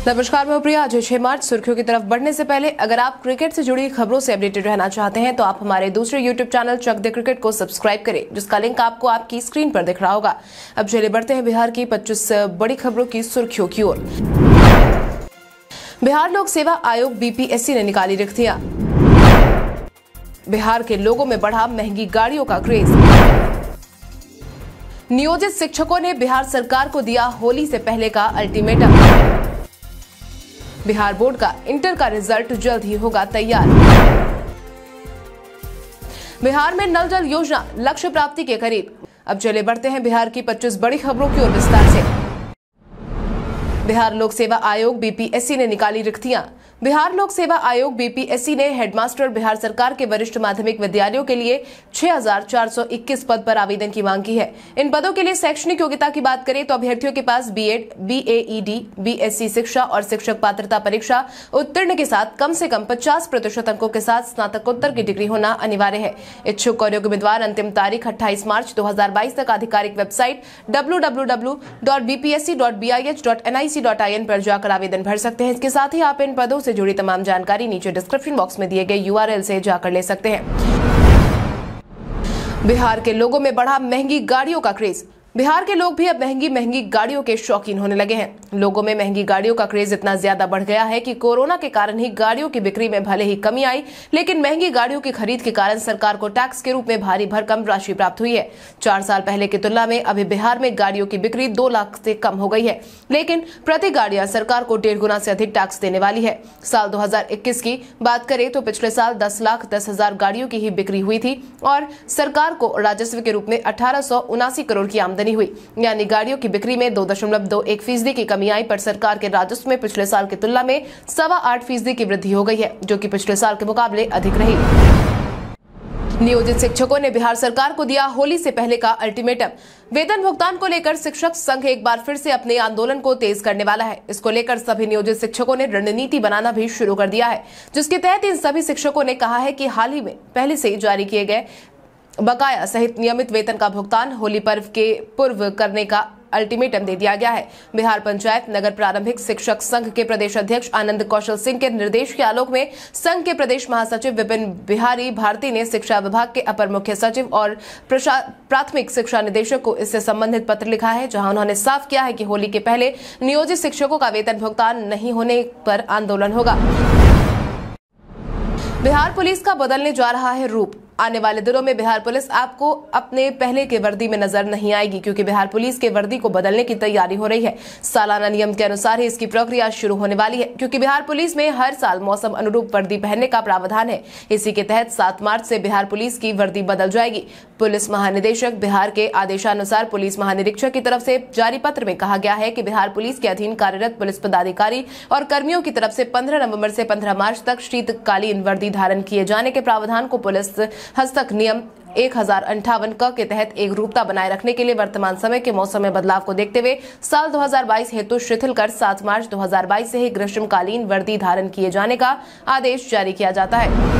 नमस्कार, मैं प्रिया। आज 6 मार्च। सुर्खियों की तरफ बढ़ने से पहले अगर आप क्रिकेट से जुड़ी खबरों से अपडेटेड रहना चाहते हैं तो आप हमारे दूसरे YouTube channel Chak De cricket को सब्सक्राइब करें, जिसका लिंक आपको आपकी स्क्रीन पर दिख रहा होगा। अब चलिए बढ़ते हैं बिहार की 25 बड़ी खबरों की सुर्खियों की ओर। बिहार लोक सेवा आयोग बीपीएससी ने निकाली रिक्तियां। बिहार के लोगों में बढ़ा महंगी गाड़ियों का क्रेज। नियोजित शिक्षकों ने बिहार सरकार को दिया होली से पहले का अल्टीमेटम। बिहार बोर्ड का इंटर का रिजल्ट जल्द ही होगा तैयार। बिहार में नल जल योजना लक्ष्य प्राप्ति के करीब। अब चले बढ़ते हैं बिहार की 25 बड़ी खबरों की ओर विस्तार से। बिहार लोक सेवा आयोग बीपीएससी ने निकाली रिक्तियां। बिहार लोक सेवा आयोग बीपीएससी ने हेडमास्टर बिहार सरकार के वरिष्ठ माध्यमिक विद्यालयों के लिए 6421 पद पर आवेदन की मांग की है। इन पदों के लिए शैक्षणिक योग्यता की बात करें तो अभ्यर्थियों के पास बीएड, बीएईडी, बीएससी शिक्षा और शिक्षक पात्रता परीक्षा उत्तीर्ण के साथ कम से कम 50% अंकों के साथ स्नातकोत्तर की डिग्री होना अनिवार्य है। इच्छुक और योग्य उम्मीदवार अंतिम तारीख 28 मार्च 2022 तक आधिकारिक वेबसाइट www.bpsc.bih.nic.in पर जाकर आवेदन भर सकते हैं। इसके साथ ही आप इन पदों से जुड़ी तमाम जानकारी नीचे डिस्क्रिप्शन बॉक्स में दिए गए URL से जाकर ले सकते हैं। बिहार के लोगों में बढ़ा महंगी गाड़ियों का क्रेज। बिहार के लोग भी अब महंगी गाड़ियों के शौकीन होने लगे हैं। लोगों में महंगी गाड़ियों का क्रेज इतना ज्यादा बढ़ गया है कि कोरोना के कारण ही गाड़ियों की बिक्री में भले ही कमी आई, लेकिन महंगी गाड़ियों की खरीद के कारण सरकार को टैक्स के रूप में भारी भरकम राशि प्राप्त हुई है। 4 साल पहले की तुलना में अभी बिहार में गाड़ियों की बिक्री 2 लाख से कम हो गई है, लेकिन प्रति गाड़ियां सरकार को 1.5 गुना से अधिक टैक्स देने वाली है। साल 2021 की बात करें तो पिछले साल 10,10,000 गाड़ियों की ही बिक्री हुई थी और सरकार को राजस्व के रूप में 1879 करोड़ की आमदनी हुई, यानी गाड़ियों की बिक्री में 2.21% की कमी आई। पर सरकार के राजस्व में पिछले साल की तुलना में 8.25% की वृद्धि हो गई है, जो कि पिछले साल के मुकाबले अधिक रही। नियोजित शिक्षकों ने बिहार सरकार को दिया होली से पहले का अल्टीमेटम। वेतन भुगतान को लेकर शिक्षक संघ एक बार फिर से अपने आंदोलन को तेज करने वाला है। इसको लेकर सभी नियोजित शिक्षकों ने रणनीति बनाना भी शुरू कर दिया है, जिसके तहत इन सभी शिक्षकों ने कहा है कि हाल ही में पहले से जारी किए गए बकाया सहित नियमित वेतन का भुगतान होली पर्व के पूर्व करने का अल्टीमेटम दे दिया गया है। बिहार पंचायत नगर प्रारंभिक शिक्षक संघ के प्रदेश अध्यक्ष आनंद कौशल सिंह के निर्देश के आलोक में संघ के प्रदेश महासचिव विपिन बिहारी भारती ने शिक्षा विभाग के अपर मुख्य सचिव और प्राथमिक शिक्षा निदेशक को इससे संबंधित पत्र लिखा है, जहां उन्होंने साफ किया है कि होली के पहले नियोजित शिक्षकों का वेतन भुगतान नहीं होने पर आंदोलन होगा। बिहार पुलिस का बदलने जा रहा है रूप। आने वाले दिनों में बिहार पुलिस आपको अपने पहले के वर्दी में नजर नहीं आएगी, क्योंकि बिहार पुलिस के वर्दी को बदलने की तैयारी हो रही है। सालाना नियम के अनुसार ही इसकी प्रक्रिया शुरू होने वाली है, क्योंकि बिहार पुलिस में हर साल मौसम अनुरूप वर्दी पहनने का प्रावधान है। इसी के तहत 7 मार्च से बिहार पुलिस की वर्दी बदल जाएगी। पुलिस महानिदेशक बिहार के आदेशानुसार पुलिस महानिरीक्षक की तरफ से जारी पत्र में कहा गया है कि बिहार पुलिस के अधीन कार्यरत पुलिस पदाधिकारी और कर्मियों की तरफ से 15 नवंबर से 15 मार्च तक शीतकालीन वर्दी धारण किए जाने के प्रावधान को पुलिस हस्तक नियम 1058 क के तहत एक रूपता बनाए रखने के लिए वर्तमान समय के मौसम में बदलाव को देखते हुए साल 2022 हेतु शिथिल कर 7 मार्च 2022 से ही ग्रीष्मकालीन वर्दी धारण किए जाने का आदेश जारी किया जाता है।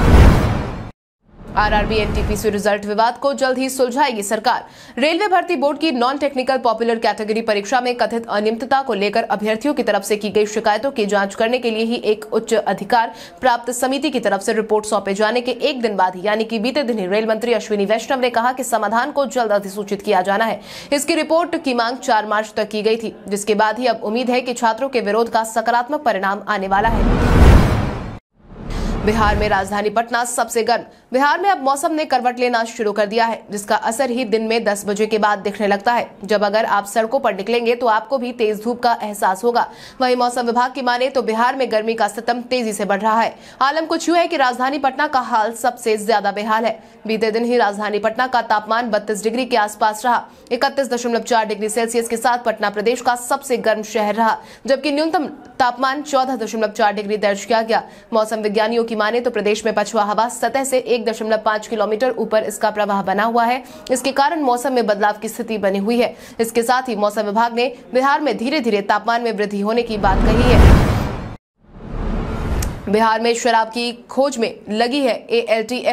आरआरबी एनटीपीसी रिजल्ट विवाद को जल्द ही सुलझाएगी सरकार। रेलवे भर्ती बोर्ड की नॉन टेक्निकल पॉपुलर कैटेगरी परीक्षा में कथित अनियमितता को लेकर अभ्यर्थियों की तरफ से की गई शिकायतों की जांच करने के लिए ही एक उच्च अधिकार प्राप्त समिति की तरफ से रिपोर्ट सौंपे जाने के एक दिन बाद, यानी कि बीते दिन ही रेल मंत्री अश्विनी वैष्णव ने कहा कि समाधान को जल्द अधिसूचित किया जाना है। इसकी रिपोर्ट की मांग 4 मार्च तक की गई थी, जिसके बाद ही अब उम्मीद है कि छात्रों के विरोध का सकारात्मक परिणाम आने वाला है। बिहार में राजधानी पटना सबसे गर्म। बिहार में अब मौसम ने करवट लेना शुरू कर दिया है, जिसका असर ही दिन में 10 बजे के बाद दिखने लगता है, जब अगर आप सड़कों पर निकलेंगे तो आपको भी तेज धूप का एहसास होगा। वहीं मौसम विभाग की माने तो बिहार में गर्मी का सितम तेजी से बढ़ रहा है। आलम कुछ यूं है कि राजधानी पटना का हाल सबसे ज्यादा बेहाल है। बीते दिन ही राजधानी पटना का तापमान 32 डिग्री के आसपास रहा। 31.4 डिग्री सेल्सियस के साथ पटना प्रदेश का सबसे गर्म शहर रहा, जबकि न्यूनतम तापमान 14.4 डिग्री दर्ज किया गया। मौसम विज्ञानियों की माने तो प्रदेश में पछुआ हवा सतह से 1.5 किलोमीटर ऊपर इसका प्रवाह बना हुआ है। इसके कारण मौसम में बदलाव की स्थिति बनी हुई है। इसके साथ ही मौसम विभाग ने बिहार में धीरे धीरे तापमान में वृद्धि होने की बात कही है। बिहार में शराब की खोज में लगी है ALTF ने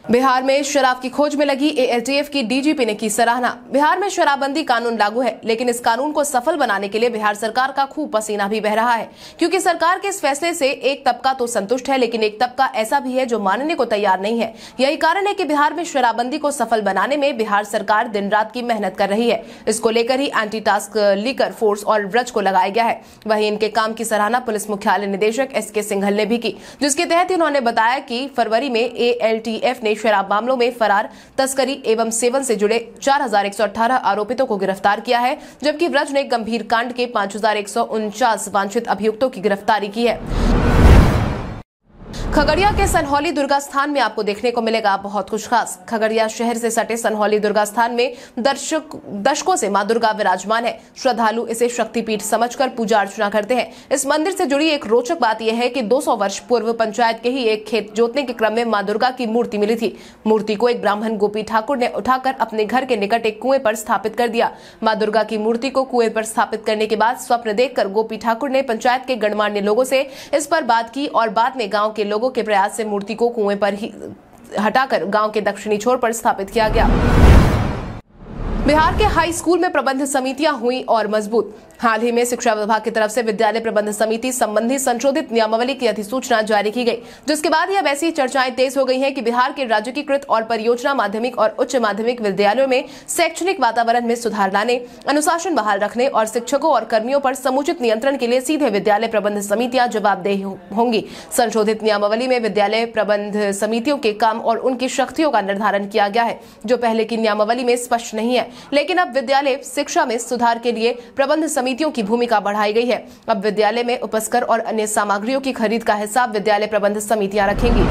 बिहार में शराब की खोज में लगी एएलटीएफ की डीजीपी ने की सराहना। बिहार में शराबबंदी कानून लागू है, लेकिन इस कानून को सफल बनाने के लिए बिहार सरकार का खूब पसीना भी बह रहा है, क्योंकि सरकार के इस फैसले से एक तबका तो संतुष्ट है, लेकिन एक तबका ऐसा भी है जो मानने को तैयार नहीं है। यही कारण है कि बिहार में शराबबंदी को सफल बनाने में बिहार सरकार दिन रात की मेहनत कर रही है। इसको लेकर ही एंटी टास्क लीकर फोर्स और ब्रज को लगाया गया है। वहीं इनके काम की सराहना पुलिस मुख्यालय निदेशक एसके सिंघल ने भी की, जिसके तहत उन्होंने बताया कि फरवरी में एएलटीएफ ने शराब मामलों में फरार, तस्करी एवं सेवन से जुड़े 4118 आरोपितों को गिरफ्तार किया है, जबकि ब्रज ने गंभीर कांड के 5149 वांछित अभियुक्तों की गिरफ्तारी की है। खगड़िया के सनहौली दुर्गा स्थान में आपको देखने को मिलेगा बहुत कुछ खास। खगड़िया शहर से सटे सनहौली दुर्गा स्थान में दशकों से मां दुर्गा विराजमान है। श्रद्धालु इसे शक्तिपीठ समझकर पूजा अर्चना करते हैं। इस मंदिर से जुड़ी एक रोचक बात यह है कि 200 वर्ष पूर्व पंचायत के ही एक खेत जोतने के क्रम में मां दुर्गा की मूर्ति मिली थी। मूर्ति को एक ब्राह्मण गोपी ठाकुर ने उठाकर अपने घर के निकट एक कुएं पर स्थापित कर दिया। मां दुर्गा की मूर्ति को कुएं पर स्थापित करने के बाद स्वप्न देखकर गोपी ठाकुर ने पंचायत के गणमान्य लोगों से इस पर बात की और बाद में गाँव के लोगों के प्रयास से मूर्ति को कुएं पर ही हटाकर गांव के दक्षिणी छोर पर स्थापित किया गया। बिहार के हाई स्कूल में प्रबंध समितियां हुई और मजबूत। हाल ही में शिक्षा विभाग की तरफ से विद्यालय प्रबंध समिति संबंधी संशोधित नियमावली की अधिसूचना जारी की गई, जिसके बाद ही अब ऐसी चर्चाएं तेज हो गई हैं कि बिहार के राज्यीकृत और परियोजना माध्यमिक और उच्च माध्यमिक विद्यालयों में शैक्षणिक वातावरण में सुधार लाने, अनुशासन बहाल रखने और शिक्षकों और कर्मियों पर समुचित नियंत्रण के लिए सीधे विद्यालय प्रबंध समितियां जवाबदेह होंगी। संशोधित नियमावली में विद्यालय प्रबंध समितियों के काम और उनकी शक्तियों का निर्धारण किया गया है, जो पहले की नियमावली में स्पष्ट नहीं है। लेकिन अब विद्यालय शिक्षा में सुधार के लिए प्रबंध समितियों की भूमिका बढ़ाई गई है। अब विद्यालय में उपस्कर और अन्य सामग्रियों की खरीद का हिसाब विद्यालय प्रबंध समितियां रखेंगी।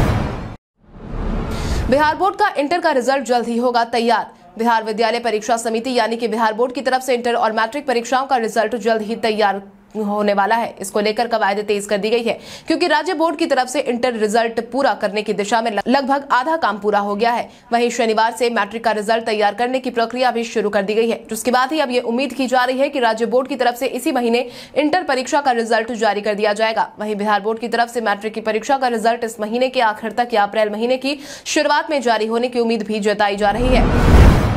बिहार बोर्ड का इंटर का रिजल्ट जल्द ही होगा तैयार। बिहार विद्यालय परीक्षा समिति यानी कि बिहार बोर्ड की तरफ से इंटर और मैट्रिक परीक्षाओं का रिजल्ट जल्द ही तैयार होने वाला है। इसको लेकर कवायद तेज कर दी गई है, क्योंकि राज्य बोर्ड की तरफ से इंटर रिजल्ट पूरा करने की दिशा में लगभग आधा काम पूरा हो गया है। वहीं शनिवार से मैट्रिक का रिजल्ट तैयार करने की प्रक्रिया भी शुरू कर दी गई है, जिसके बाद ही अब ये उम्मीद की जा रही है कि राज्य बोर्ड की तरफ से इसी महीने इंटर परीक्षा का रिजल्ट जारी कर दिया जाएगा। वहीं बिहार बोर्ड की तरफ से मैट्रिक की परीक्षा का रिजल्ट इस महीने के आखिर तक या अप्रैल महीने की शुरुआत में जारी होने की उम्मीद भी जताई जा रही है।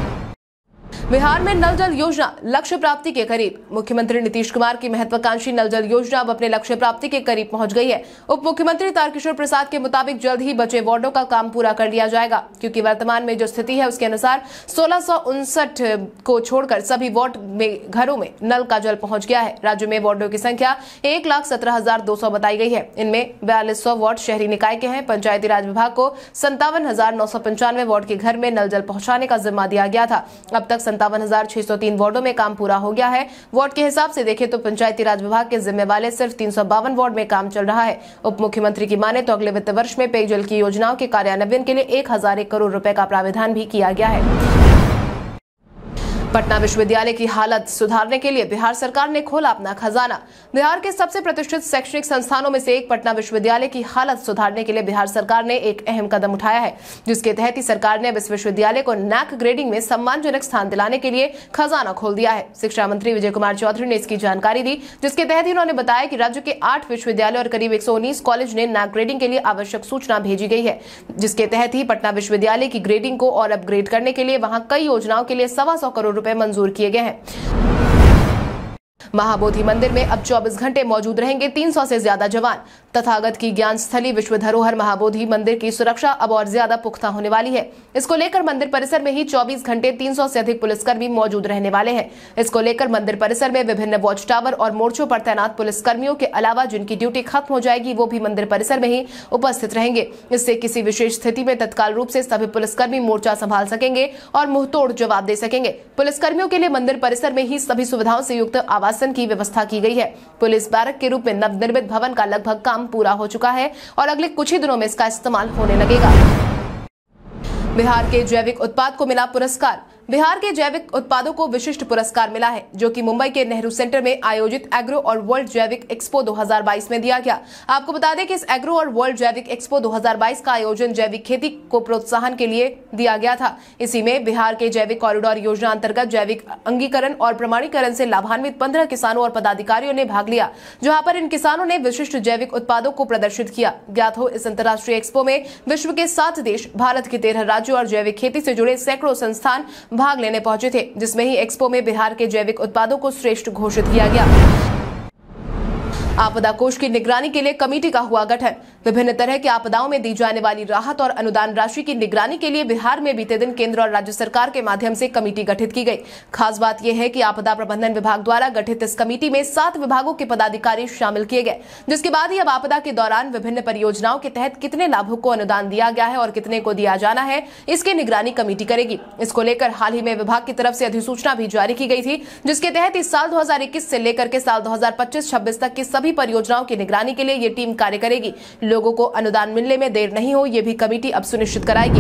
बिहार में नल जल योजना लक्ष्य प्राप्ति के करीब। मुख्यमंत्री नीतीश कुमार की महत्वाकांक्षी नल जल योजना अब अपने लक्ष्य प्राप्ति के करीब पहुंच गई है। उप मुख्यमंत्री तारकिशोर प्रसाद के मुताबिक जल्द ही बचे वार्डों का काम पूरा कर लिया जाएगा, क्योंकि वर्तमान में जो स्थिति है उसके अनुसार 1659 को छोड़कर सभी वार्ड में घरों में नल का जल पहुंच गया है। राज्य में वार्डों की संख्या 1,17,200 बताई गई है। इनमें 4200 वार्ड शहरी निकाय के हैं। पंचायती राज विभाग को 57,995 वार्ड के घर में नल जल पहुंचाने का जिम्मा दिया गया था। अब तक 57,603 वार्डों में काम पूरा हो गया है। वार्ड के हिसाब से देखें तो पंचायती राज विभाग के जिम्मे वाले सिर्फ 352 वार्ड में काम चल रहा है। उप मुख्यमंत्री की माने तो अगले वित्त वर्ष में पेयजल की योजनाओं के कार्यान्वयन के लिए 1001 करोड़ रुपए का प्रावधान भी किया गया है। पटना विश्वविद्यालय की हालत सुधारने के लिए बिहार सरकार ने खोला अपना खजाना। बिहार के सबसे प्रतिष्ठित शैक्षणिक संस्थानों में से एक पटना विश्वविद्यालय की हालत सुधारने के लिए बिहार सरकार ने एक अहम कदम उठाया है, जिसके तहत ही सरकार ने अब इस विश्वविद्यालय को नैक ग्रेडिंग में सम्मानजनक स्थान दिलाने के लिए खजाना खोल दिया है। शिक्षा मंत्री विजय कुमार चौधरी ने इसकी जानकारी दी, जिसके तहत ही उन्होंने बताया कि राज्य के 8 विश्वविद्यालय और करीब 119 कॉलेज ने नैक ग्रेडिंग के लिए आवश्यक सूचना भेजी गई है, जिसके तहत ही पटना विश्वविद्यालय की ग्रेडिंग को और अपग्रेड करने के लिए वहां कई योजनाओं के लिए 125 करोड़ रुपए मंजूर किए गए हैं। महाबोधि मंदिर में अब 24 घंटे मौजूद रहेंगे 300 से ज्यादा जवान। तथागत की ज्ञान स्थली विश्व धरोहर महाबोधि मंदिर की सुरक्षा अब और ज्यादा पुख्ता होने वाली है। इसको लेकर मंदिर परिसर में ही 24 घंटे 300 से अधिक पुलिसकर्मी मौजूद रहने वाले हैं। इसको लेकर मंदिर परिसर में विभिन्न वॉच टावर और मोर्चों पर तैनात पुलिसकर्मियों के अलावा जिनकी ड्यूटी खत्म हो जाएगी वो भी मंदिर परिसर में ही उपस्थित रहेंगे। इससे किसी विशेष स्थिति में तत्काल रूप से सभी पुलिसकर्मी मोर्चा संभाल सकेंगे और मुंहतोड़ जवाब दे सकेंगे। पुलिसकर्मियों के लिए मंदिर परिसर में ही सभी सुविधाओं से युक्त आवासन की व्यवस्था की गई है। पुलिस बैरक के रूप में नवनिर्मित भवन का लगभग काम पूरा हो चुका है और अगले कुछ ही दिनों में इसका इस्तेमाल होने लगेगा। बिहार के जैविक उत्पाद को मिला पुरस्कार। बिहार के जैविक उत्पादों को विशिष्ट पुरस्कार मिला है, जो कि मुंबई के नेहरू सेंटर में आयोजित एग्रो और वर्ल्ड जैविक एक्सपो 2022 में दिया गया। आपको बता दें कि इस एग्रो और वर्ल्ड जैविक एक्सपो 2022 का आयोजन जैविक खेती को प्रोत्साहन के लिए दिया गया था। इसी में बिहार के जैविक कॉरिडोर योजना अंतर्गत जैविक अंगीकरण और प्रमाणीकरण से लाभान्वित 15 किसानों और पदाधिकारियों ने भाग लिया, जहां पर इन किसानों ने विशिष्ट जैविक उत्पादों को प्रदर्शित किया। ज्ञात हो, इस अंतर्राष्ट्रीय एक्सपो में विश्व के 7 देश, भारत के 13 राज्यों और जैविक खेती से जुड़े सैकड़ों संस्थान भाग लेने पहुंचे थे, जिसमें ही एक्सपो में बिहार के जैविक उत्पादों को श्रेष्ठ घोषित किया गया। आपदा कोष की निगरानी के लिए कमेटी का हुआ गठन। विभिन्न तरह की आपदाओं में दी जाने वाली राहत और अनुदान राशि की निगरानी के लिए बिहार में बीते दिन केंद्र और राज्य सरकार के माध्यम से कमेटी गठित की गई। खास बात यह है कि आपदा प्रबंधन विभाग द्वारा गठित इस कमेटी में 7 विभागों के पदाधिकारी शामिल किए गए, जिसके बाद ही अब आपदा के दौरान विभिन्न परियोजनाओं के तहत कितने लाभुक को अनुदान दिया गया है और कितने को दिया जाना है, इसकी निगरानी कमेटी करेगी। इसको लेकर हाल ही में विभाग की तरफ से अधिसूचना भी जारी की गई थी, जिसके तहत इस साल 2021 से लेकर के साल 2025-26 तक की सभी परियोजनाओं की निगरानी के लिए ये टीम कार्य करेगी। लोगों को अनुदान मिलने में देर नहीं हो, ये भी कमेटी अब सुनिश्चित कराएगी।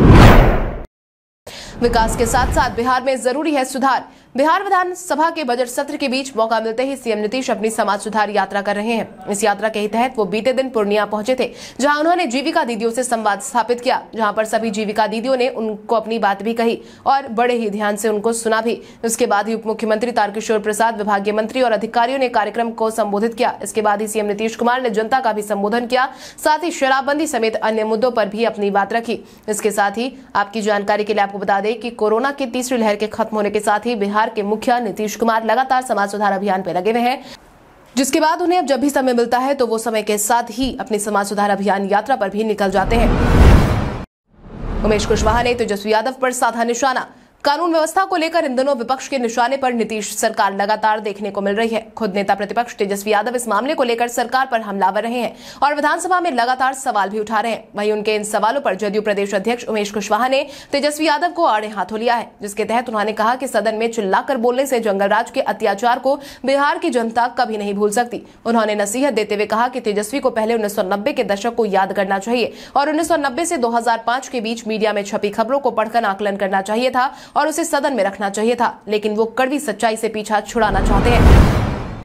विकास के साथ साथ बिहार में जरूरी है सुधार। बिहार विधानसभा के बजट सत्र के बीच मौका मिलते ही सीएम नीतीश अपनी समाज सुधार यात्रा कर रहे हैं। इस यात्रा के तहत वो बीते दिन पूर्णिया पहुंचे थे, जहां उन्होंने जीविका दीदियों से संवाद स्थापित किया, जहां पर सभी जीविका दीदियों ने उनको अपनी बात भी कही और बड़े ही ध्यान से उनको सुना भी। उसके बाद ही उप मुख्यमंत्री तारकिशोर प्रसाद, विभागीय मंत्री और अधिकारियों ने कार्यक्रम को संबोधित किया। इसके बाद ही सीएम नीतीश कुमार ने जनता का भी संबोधन किया, साथ ही शराबबंदी समेत अन्य मुद्दों पर भी अपनी बात रखी। इसके साथ ही आपकी जानकारी के लिए आपको बता दें कि कोरोना की तीसरी लहर के खत्म होने के साथ ही बिहार के मुखिया नीतीश कुमार लगातार समाज सुधार अभियान पे लगे हुए हैं, जिसके बाद उन्हें अब जब भी समय मिलता है तो वो समय के साथ ही अपनी समाज सुधार अभियान यात्रा पर भी निकल जाते हैं। उमेश कुशवाहा ने तेजस्वी यादव पर साधा निशाना। कानून व्यवस्था को लेकर इन दिनों विपक्ष के निशाने पर नीतीश सरकार लगातार देखने को मिल रही है। खुद नेता प्रतिपक्ष तेजस्वी यादव इस मामले को लेकर सरकार पर हमलावर रहे हैं और विधानसभा में लगातार सवाल भी उठा रहे हैं। वहीं उनके इन सवालों पर जदयू प्रदेश अध्यक्ष उमेश कुशवाहा ने तेजस्वी यादव को आड़े हाथों लिया है, जिसके तहत उन्होंने कहा कि सदन में चिल्लाकर बोलने से जंगलराज के अत्याचार को बिहार की जनता कभी नहीं भूल सकती। उन्होंने नसीहत देते हुए कहा कि तेजस्वी को पहले 1990 के दशक को याद करना चाहिए और 1990 से 2005 के बीच मीडिया में छपी खबरों को पढ़कर आकलन करना चाहिए था और उसे सदन में रखना चाहिए था, लेकिन वो कड़वी सच्चाई से पीछा छुड़ाना चाहते हैं।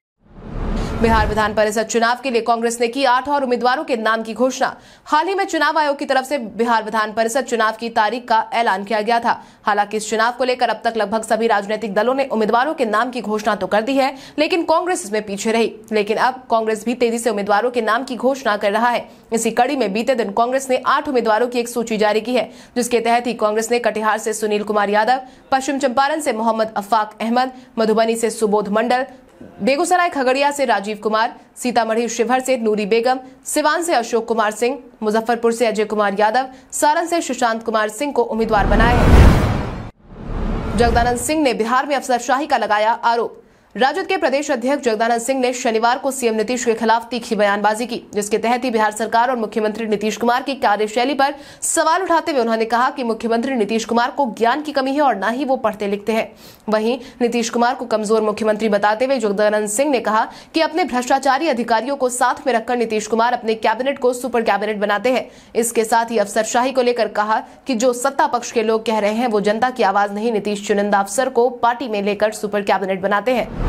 बिहार विधान परिषद चुनाव के लिए कांग्रेस ने की 8 और उम्मीदवारों के नाम की घोषणा। हाल ही में चुनाव आयोग की तरफ से बिहार विधान परिषद चुनाव की तारीख का ऐलान किया गया था। हालांकि इस चुनाव को लेकर अब तक लगभग सभी राजनीतिक दलों ने उम्मीदवारों के नाम की घोषणा तो कर दी है, लेकिन कांग्रेस इसमें पीछे रही। लेकिन अब कांग्रेस भी तेजी से उम्मीदवारों के नाम की घोषणा कर रहा है। इसी कड़ी में बीते दिन कांग्रेस ने 8 उम्मीदवारों की एक सूची जारी की है, जिसके तहत ही कांग्रेस ने कटिहार से सुनील कुमार यादव, पश्चिम चंपारण से मोहम्मद अफाक अहमद, मधुबनी से सुबोध मंडल, बेगूसराय खगड़िया से राजीव कुमार, सीतामढ़ी शिवहर से नूरी बेगम, सिवान से अशोक कुमार सिंह, मुजफ्फरपुर से अजय कुमार यादव, सारण से सुशांत कुमार सिंह को उम्मीदवार बनाया है। जगदानंद सिंह ने बिहार में अफसरशाही का लगाया आरोप। राजद के प्रदेश अध्यक्ष जगदानंद सिंह ने शनिवार को सीएम नीतीश के खिलाफ तीखी बयानबाजी की, जिसके तहत ही बिहार सरकार और मुख्यमंत्री नीतीश कुमार की कार्यशैली पर सवाल उठाते हुए उन्होंने कहा कि मुख्यमंत्री नीतीश कुमार को ज्ञान की कमी है और न ही वो पढ़ते लिखते हैं। वहीं नीतीश कुमार को कमजोर मुख्यमंत्री बताते हुए जगदानंद सिंह ने कहा कि अपने भ्रष्टाचारी अधिकारियों को साथ में रखकर नीतीश कुमार अपने कैबिनेट को सुपर कैबिनेट बनाते हैं। इसके साथ ही अफसरशाही को लेकर कहा कि जो सत्ता पक्ष के लोग कह रहे हैं वो जनता की आवाज नहीं, नीतीश चुनिंदा अफसर को पार्टी में लेकर सुपर कैबिनेट बनाते हैं।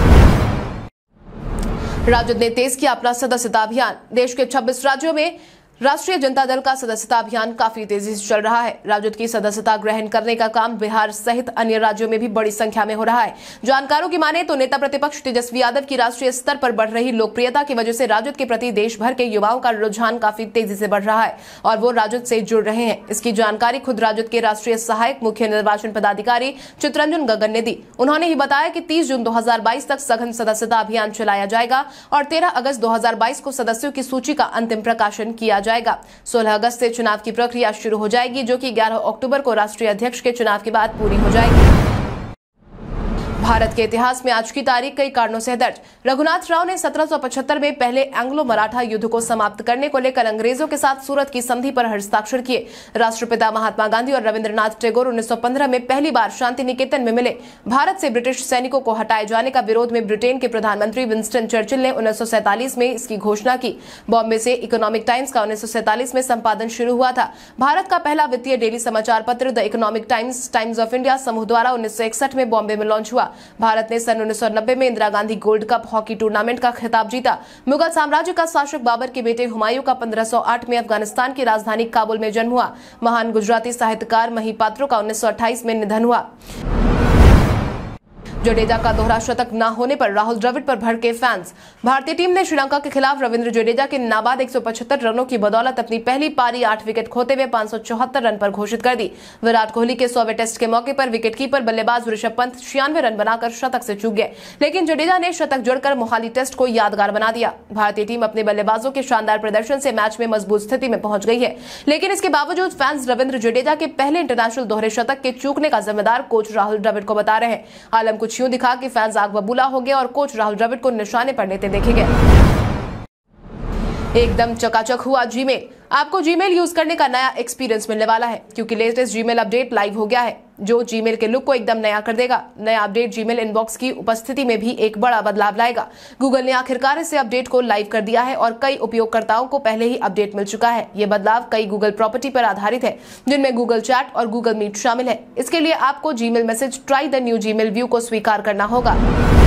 राजद ने तेज किया अपना सदस्यता अभियान। देश के 26 राज्यों में राष्ट्रीय जनता दल का सदस्यता अभियान काफी तेजी से चल रहा है। राजद की सदस्यता ग्रहण करने का काम बिहार सहित अन्य राज्यों में भी बड़ी संख्या में हो रहा है। जानकारों की माने तो नेता प्रतिपक्ष तेजस्वी यादव की राष्ट्रीय स्तर पर बढ़ रही लोकप्रियता की वजह से राजद के प्रति देश भर के युवाओं का रुझान काफी तेजी से बढ़ रहा है और वो राजद से जुड़ रहे हैं। इसकी जानकारी खुद राजद के राष्ट्रीय सहायक मुख्य निर्वाचन पदाधिकारी चितरंजन गगन ने दी। उन्होंने ही बताया कि 30 जून 2022 तक सघन सदस्यता अभियान चलाया जाएगा और 13 अगस्त 2022 को सदस्यों की सूची का अंतिम प्रकाशन किया जाएगा। 16 अगस्त से चुनाव की प्रक्रिया शुरू हो जाएगी, जो कि 11 अक्टूबर को राष्ट्रीय अध्यक्ष के चुनाव के बाद पूरी हो जाएगी। भारत के इतिहास में आज की तारीख कई कारणों से दर्ज। रघुनाथ राव ने 1775 में पहले एंग्लो मराठा युद्ध को समाप्त करने को लेकर अंग्रेजों के साथ सूरत की संधि पर हस्ताक्षर किए। राष्ट्रपिता महात्मा गांधी और रविंद्रनाथ टैगोर 1915 में पहली बार शांति निकेतन में मिले। भारत से ब्रिटिश सैनिकों को हटाए जाने का विरोध में ब्रिटेन के प्रधानमंत्री विंस्टन चर्चिल ने 1947 में इसकी घोषणा की। बॉम्बे से इकोनॉमिक टाइम्स का 1947 में संपादन शुरू हुआ था। भारत का पहला वित्तीय डेली समाचार पत्र the Economic Times of India समूह द्वारा 1961 में बॉम्बे में लॉन्च हुआ। भारत ने सन 1990 में Indira Gandhi gold cup hockey tournament का खिताब जीता। मुगल साम्राज्य का शासक बाबर के बेटे हुमायूं का 1508 में अफगानिस्तान की राजधानी काबुल में जन्म हुआ। महान गुजराती साहित्यकार महिपात्रो का 1928 में निधन हुआ। जडेजा का दोहरा शतक न होने पर राहुल द्रविड़ पर भड़के फैंस। भारतीय टीम ने श्रीलंका के खिलाफ रविंद्र जडेजा के नाबाद 175 रनों की बदौलत अपनी पहली पारी 8 विकेट खोते हुए 574 रन पर घोषित कर दी। विराट कोहली के 100वें टेस्ट के मौके पर विकेटकीपर बल्लेबाज ऋषभ पंत 96 रन बनाकर शतक से चूक गए, लेकिन जडेजा ने शतक जोड़कर मोहाली टेस्ट को यादगार बना दिया। भारतीय टीम अपने बल्लेबाजों के शानदार प्रदर्शन से मैच में मजबूत स्थिति में पहुंच गई है, लेकिन इसके बावजूद फैंस रविंद्र जडेजा के पहले इंटरनेशनल दोहरे शतक के चूकने का जिम्मेदार कोच राहुल द्रविड़ को बता रहे हैं। आलम कुछ यूं दिखा कि फैंस आग बबूला हो गए और कोच राहुल द्रविड़ को निशाने पर लेते देखे गए। एकदम चकाचक हुआ जीमेल। आपको जीमेल यूज करने का नया एक्सपीरियंस मिलने वाला है, क्योंकि लेटेस्ट जीमेल अपडेट लाइव हो गया है, जो जीमेल के लुक को एकदम नया कर देगा। नया अपडेट जीमेल इनबॉक्स की उपस्थिति में भी एक बड़ा बदलाव लाएगा। गूगल ने आखिरकार इस अपडेट को लाइव कर दिया है और कई उपयोगकर्ताओं को पहले ही अपडेट मिल चुका है। ये बदलाव कई गूगल प्रॉपर्टी पर आधारित है, जिनमें गूगल चैट और गूगल मीट शामिल है। इसके लिए आपको Gmail message try the new Gmail view को स्वीकार करना होगा।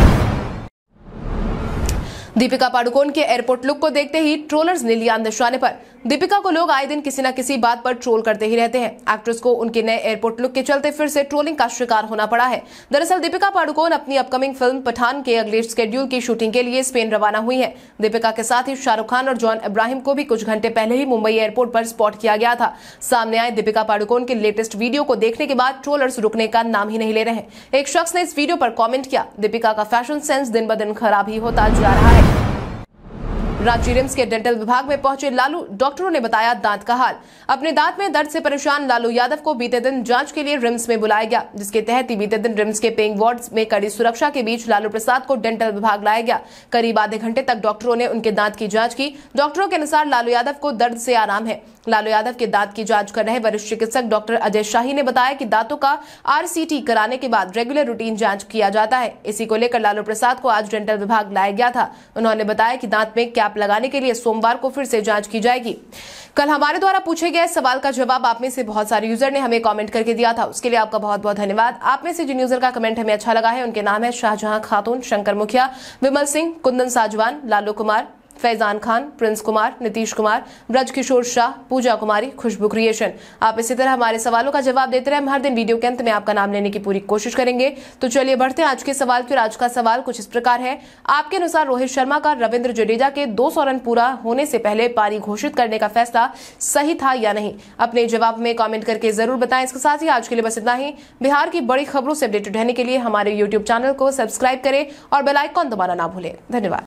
दीपिका पादुकोण के एयरपोर्ट लुक को देखते ही ट्रोलर्स ने लिया निशाने पर। दीपिका को लोग आए दिन किसी न किसी बात पर ट्रोल करते ही रहते हैं। एक्ट्रेस को उनके नए एयरपोर्ट लुक के चलते फिर से ट्रोलिंग का शिकार होना पड़ा है। दरअसल दीपिका पादुकोण अपनी अपकमिंग फिल्म पठान के अगले शेड्यूल की शूटिंग के लिए स्पेन रवाना हुई है। दीपिका के साथ ही शाहरुख खान और जॉन अब्राहिम को भी कुछ घंटे पहले ही मुंबई एयरपोर्ट पर स्पॉट किया गया था। सामने आए दीपिका पादुकोण के लेटेस्ट वीडियो को देखने के बाद ट्रोलर्स रुकने का नाम ही नहीं ले रहे। एक शख्स ने इस वीडियो पर कॉमेंट किया, दीपिका का फैशन सेंस दिन ब दिन खराब ही होता जा रहा है। रांची रिम्स के डेंटल विभाग में पहुंचे लालू, डॉक्टरों ने बताया दांत का हाल। अपने दांत में दर्द से परेशान लालू यादव को बीते दिन जांच के लिए रिम्स में बुलाया गया, जिसके तहत बीते दिन रिम्स के पेइंग वार्ड्स में कड़ी सुरक्षा के बीच लालू प्रसाद को डेंटल विभाग लाया गया। करीब आधे घंटे तक डॉक्टरों ने उनके दांत की जांच की। डॉक्टरों के अनुसार लालू यादव को दर्द से आराम है। लालू यादव के दांत की जांच कर रहे वरिष्ठ चिकित्सक डॉक्टर अजय शाही ने बताया कि दांतों का RCT कराने के बाद रेगुलर रूटीन जांच किया जाता है। इसी को लेकर लालू प्रसाद को आज डेंटल विभाग लाया गया था। उन्होंने बताया कि दांत में कैप लगाने के लिए सोमवार को फिर से जांच की जाएगी। कल हमारे द्वारा पूछे गए सवाल का जवाब आप में से बहुत सारे यूजर ने हमें कमेंट करके दिया था, उसके लिए आपका बहुत बहुत धन्यवाद। आप में से जिन यूजर का कमेंट हमें अच्छा लगा है उनके नाम है शाहजहां खातून, शंकर मुखिया, विमल सिंह, कुंदन साजवान, लालू कुमार, फैजान खान, प्रिंस कुमार, नीतीश कुमार, ब्रज किशोर शाह, पूजा कुमारी, खुशबू क्रिएशन। आप इसी तरह हमारे सवालों का जवाब देते रहे। हम हर दिन वीडियो के अंत में आपका नाम लेने की पूरी कोशिश करेंगे। तो चलिए बढ़ते हैं आज के सवाल की। आज का सवाल कुछ इस प्रकार है, आपके अनुसार रोहित शर्मा का रविंद्र जडेजा के 200 रन पूरा होने से पहले पारी घोषित करने का फैसला सही था या नहीं? अपने जवाब में कॉमेंट करके जरूर बताएं। इसके साथ ही आज के लिए बस इतना ही। बिहार की बड़ी खबरों से अपडेटेड रहने के लिए हमारे यूट्यूब चैनल को सब्सक्राइब करें और बेल आइकॉन दबाना ना भूलें। धन्यवाद।